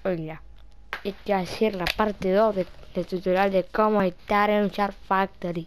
Hola, este va a ser la parte 2 del tutorial de cómo editar en Shark Factory.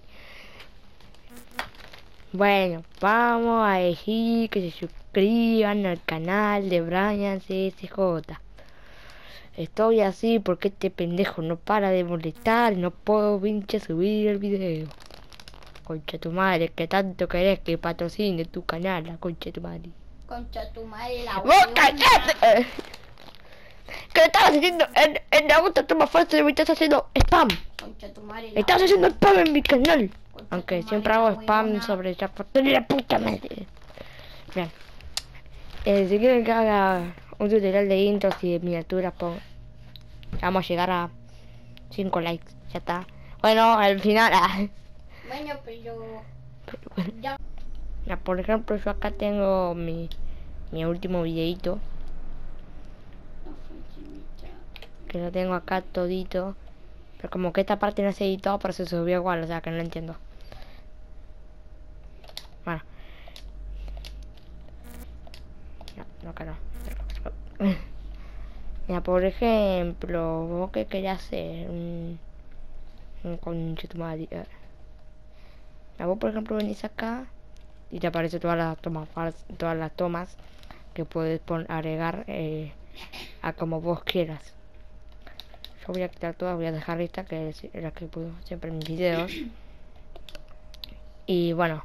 Bueno, vamos a decir que se suscriban al canal de Brian CSJ. Estoy así porque este pendejo no para de molestar y no puedo pinche subir el video. Concha tu madre, que tanto querés que patrocine tu canal, la concha tu madre. Concha tu madre, la ¡Vos callate! ¿Qué estabas haciendo? En la otra toma fuerte me estás haciendo spam. Concha tu madre, la Estás haciendo spam en mi canal. Concha Aunque tu siempre madre, hago la spam huevona. sobre Shark Factory, la puta madre. Bien. Si quieren que haga un tutorial de intros y de miniaturas, vamos a llegar a 5 likes. Ya está. Bueno, al final. Bueno, pero ya. Ya, por ejemplo, yo acá tengo mi último videito. Que lo tengo acá todito. Pero como que esta parte no se editó, pero se subió igual, o sea que no entiendo. Bueno. No, acá no. Ya, por ejemplo, vos que querías hacer un conche tu madre. Ya, vos por ejemplo venís acá y te aparece todas las tomas que puedes agregar a como vos quieras. Yo voy a quitar todas, voy a dejar esta que es la que puedo siempre en mis videos. Y bueno,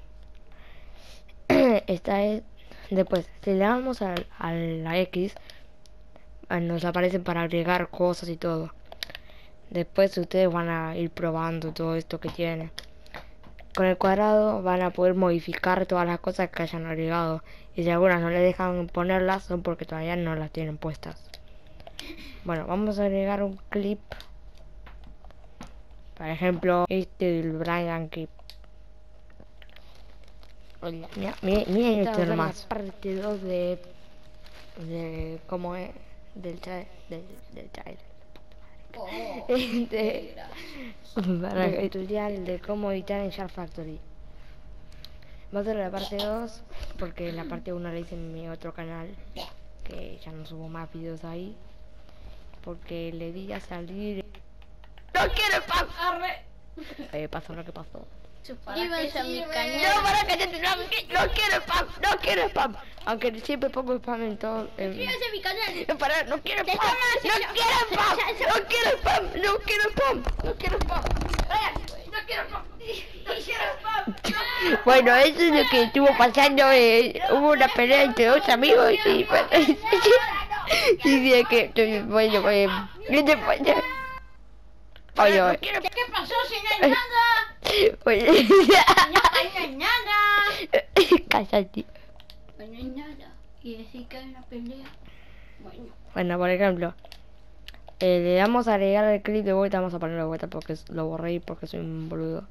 esta es. Después, si le damos a la X, nos aparecen para agregar cosas y todo. Después ustedes van a ir probando todo esto que tiene. Con el cuadrado van a poder modificar todas las cosas que hayan agregado. Y si algunas no les dejan ponerlas, son porque todavía no las tienen puestas. Bueno, vamos a agregar un clip. Por ejemplo, este del Brian Clip. Miren esto nomás. Parte 2 de cómo es del child. Oh, Para el tutorial de cómo editar en Shark Factory. Va a ser la parte 2 porque la parte 1 la hice en mi otro canal, que ya no subo más videos ahí porque le di a salir. ¡No quiero spam! Pasó lo que pasó. suscríbanse a mi canal. No, para que no quiero spam, no quiero spam. Aunque siempre pongo spam en todo. Suscríbanse a mi canal. Para, no quiero spam, no quiero spam, no quiero spam, no quiero spam, no quiero spam. No quiero spam. No quiero spam. Bueno, eso es lo que estuvo pasando. Hubo una pelea entre dos amigos y bueno, y de que bueno, oye, ¿Qué pasó si no hay nada? oye, No hay nada. cállate. No hay nada. Y decir que hay una pelea. Bueno, por ejemplo, le damos a agregar el clip de vuelta, vamos a ponerlo de vuelta porque lo borré porque soy un boludo.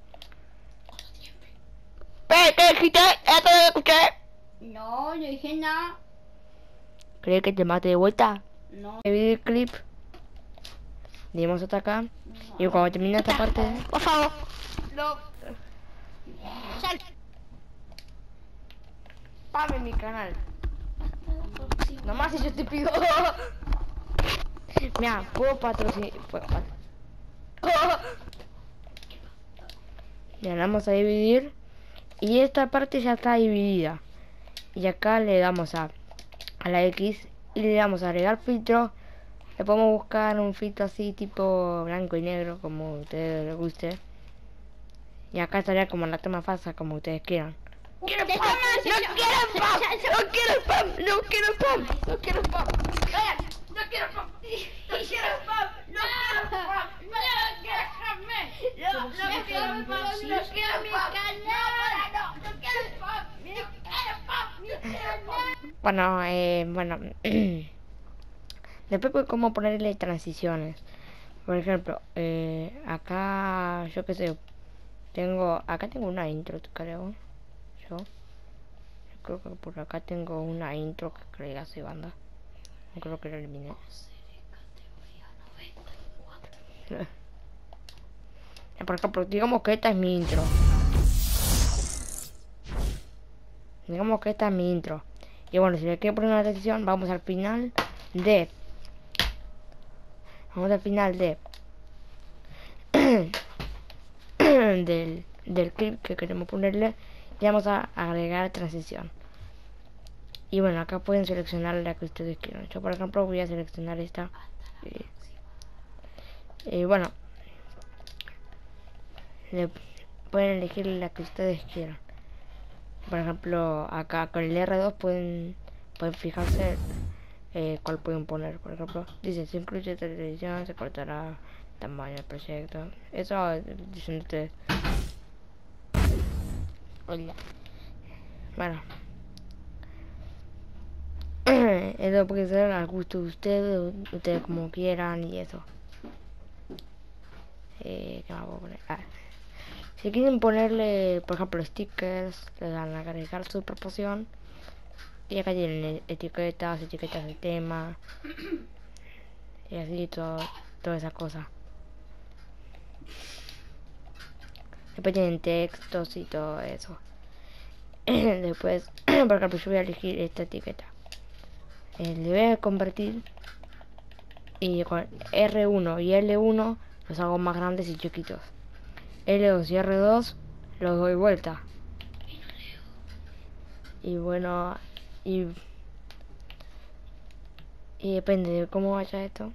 ¿Qué dijiste? ¿Ya te escuché? No, no dije nada. ¿Crees que te mate de vuelta? No. El clip. Le damos hasta acá. Y cuando termine esta parte, por favor. No. Sal. Spam en mi canal. Nomás si yo te pido. Mira, puedo patrocinar. Le damos a dividir. Y esta parte ya está dividida. Y acá le damos a la X. Y le damos a agregar filtro. Le podemos buscar un filtro así tipo blanco y negro, como a ustedes les guste. Y acá estaría como la toma falsa, como ustedes quieran. ¡No quiero spam! ¡No quiero spam! ¡No quiero spam! ¡No quiero spam! No quiero spam. No quiero spam. No quiero spam. No quiero spam. No quiero mi canal. No quiero spam. No quiero spam. No quiero spam. Bueno. Después pues cómo ponerle transiciones. Por ejemplo, acá, yo qué sé, acá tengo una intro, creo. Yo creo que por acá tengo una intro que creo hace banda. No creo que lo eliminé. Por ejemplo, digamos que esta es mi intro. Digamos que esta es mi intro. Y bueno, si le quiero poner una transición, vamos al final de vamos al final de del clip que queremos ponerle y vamos a agregar transición. Y bueno, acá pueden seleccionar la que ustedes quieran. Yo por ejemplo voy a seleccionar esta. Bueno, pueden elegir la que ustedes quieran. Por ejemplo, acá con el R2 pueden fijarse cuál pueden poner. Por ejemplo, dice, se incluye televisión, se cortará tamaño del proyecto. Eso dicen ustedes. Hola. Bueno. Eso puede ser al gusto de ustedes como quieran y eso. ¿Qué más puedo poner? Si quieren ponerle, por ejemplo, stickers, le dan a agregar superposición. Y acá tienen etiquetas de tema. Y así toda esa cosa. Después tienen textos y todo eso. Después, por ejemplo, yo voy a elegir esta etiqueta. Le voy a convertir. Y con R1 y L1 los hago más grandes y chiquitos. L2 y R2 los doy vuelta. Y bueno, y depende de cómo vaya esto.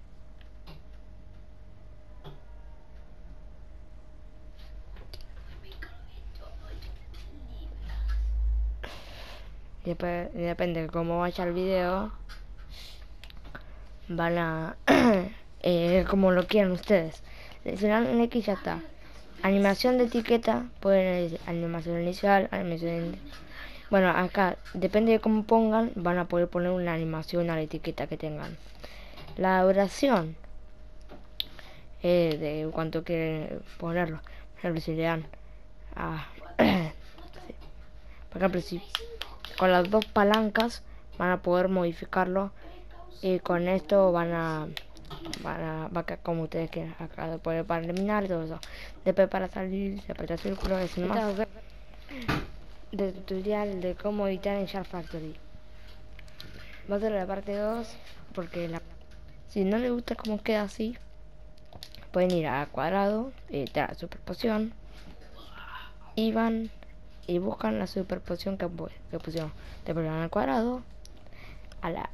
Depende de cómo vaya el video. Van a como lo quieran ustedes. Seleccionan en X, ya está. Animación de etiqueta, pueden decir animación inicial, animación. Bueno, acá depende de cómo pongan, van a poder poner una animación a la etiqueta que tengan. La duración de cuánto quieren ponerlo. Por ejemplo, si le dan por ejemplo, si con las dos palancas van a poder modificarlo. Y con esto va a quedar como ustedes quieran. Acá después para eliminar todo eso. Después para salir, se aprieta el círculo, es más de tutorial de cómo editar en Shark Factory. Va a ser la parte 2 porque si no les gusta cómo queda así, pueden ir a cuadrado, editar la superposición y van y buscan la superposición que pusieron. Después van al cuadrado, a la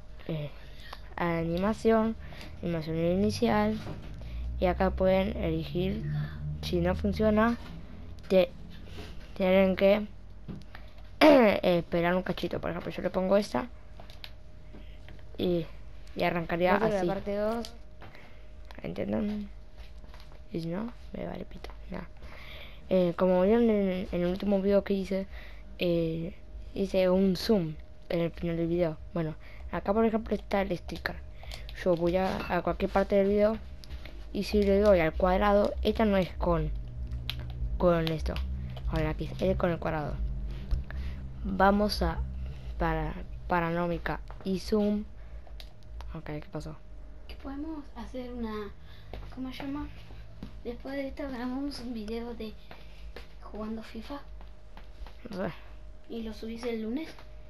animación inicial, y acá pueden elegir. Si no funciona, tienen que esperar un cachito. Por ejemplo, yo le pongo esta y arrancaría así. La parte 2, ¿entienden? Y si no, me vale pito. Nada. Como vieron en el último video que hice un zoom en el final del video. Bueno, acá por ejemplo está el sticker. Yo voy a cualquier parte del video y si le doy al cuadrado, esta no es con esto, con la X, es con el cuadrado. Vamos a paranómica y zoom. Ok, ¿qué pasó? Podemos hacer una, ¿cómo se llama? Después de esto grabamos un video de jugando FIFA. No sé. ¿Y lo subís el lunes?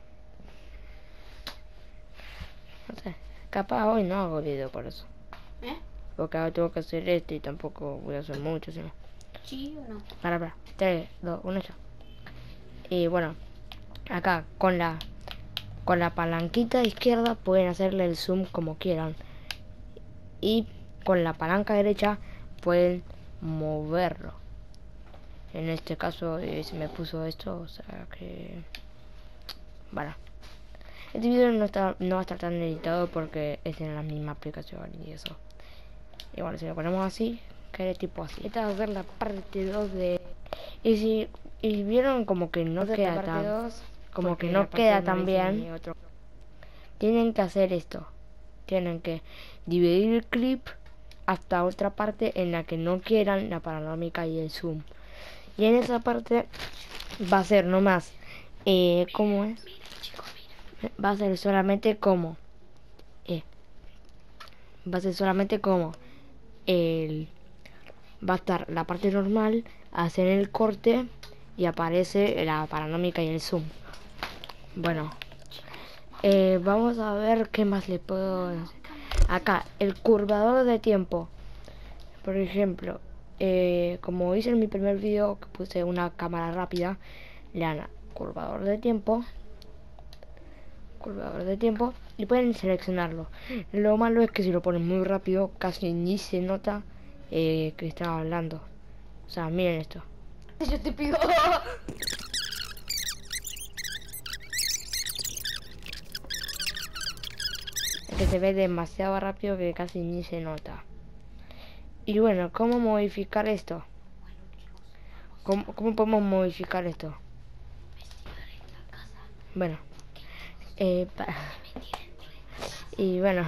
No sé. Capaz hoy no hago video por eso. Porque ahora tengo que hacer esto y tampoco voy a hacer mucho, sino. ¿Sí o no? Para. 3, 2, 1 ya. Y bueno, acá con la palanquita izquierda pueden hacerle el zoom como quieran. Y con la palanca derecha pueden moverlo. En este caso se me puso esto, o sea que... Bueno. Este video no va a estar tan editado porque es en la misma aplicación y eso. Y bueno, si lo ponemos así, queda tipo así. Esta va a ser la parte 2 de... Y vieron como que no queda tan... Como que no queda tan bien. Tienen que hacer esto. Tienen que dividir el clip hasta otra parte en la que no quieran la panorámica y el zoom. Y en esa parte va a ser nomás... ¿cómo es? Va a ser solamente como va a estar la parte normal, hacen el corte y aparece la panorámica y el zoom. Bueno, vamos a ver qué más les puedo decir. acá el curvador de tiempo. Por ejemplo, como hice en mi primer video que puse una cámara rápida, le dan a curvador de tiempo y pueden seleccionarlo. Lo malo es que si lo ponen muy rápido casi ni se nota que estaba hablando. O sea, miren esto. Yo te pido. Que se ve demasiado rápido que casi ni se nota. Y bueno, ¿cómo modificar esto? ¿Cómo podemos modificar esto? Bueno, y bueno,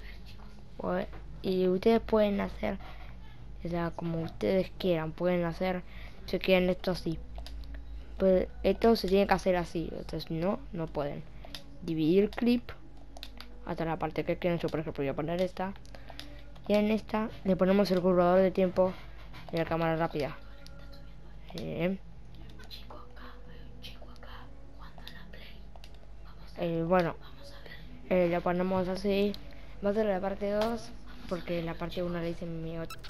y ustedes pueden hacer, o sea, como ustedes quieran, pueden hacer, si quieren esto así. Pues esto se tiene que hacer así, entonces no pueden. Dividir clip hasta la parte que quieren. Yo por ejemplo voy a poner esta, y en esta le ponemos el curvador de tiempo de la cámara rápida. Bueno, la ponemos así. Va a ser la parte 2 porque la parte 1 la hice en mi otro.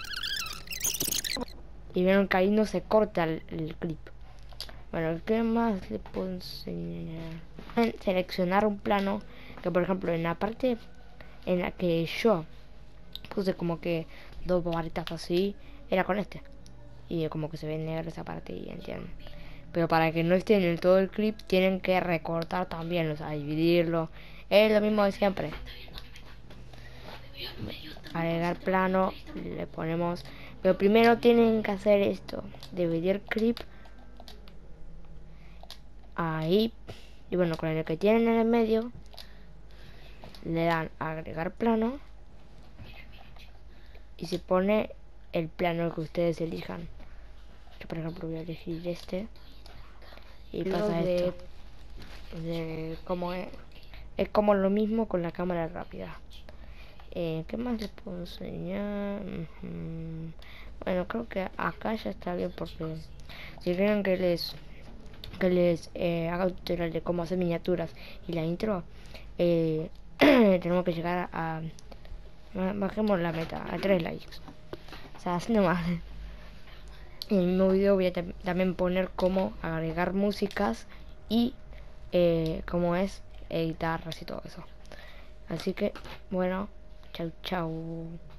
Y vieron que ahí no se corta el clip. Bueno, ¿qué más le puedo enseñar? Seleccionar un plano que, por ejemplo, en la parte en la que yo puse como que dos barritas así, era con este. Y como que se ve negro esa parte y entienden. Pero para que no esté en el todo el clip tienen que recortar también, o sea, dividirlo. Es lo mismo de siempre. Agregar plano, le ponemos. Pero primero tienen que hacer esto: dividir clip. Ahí. Y bueno, con el que tienen en el medio, le dan a agregar plano. Y se pone el plano que ustedes elijan. Yo por ejemplo voy a elegir este. Y pasa esto. Como es como lo mismo con la cámara rápida. ¿Qué más les puedo enseñar? Bueno, creo que acá ya está bien, porque si quieren que les haga un tutorial de cómo hacer miniaturas y la intro, tenemos que llegar a bajemos la meta a 3 likes. O sea, así nomás. En el mismo video voy a también poner cómo agregar músicas y cómo es guitarras y todo eso. Así que bueno, chau chau.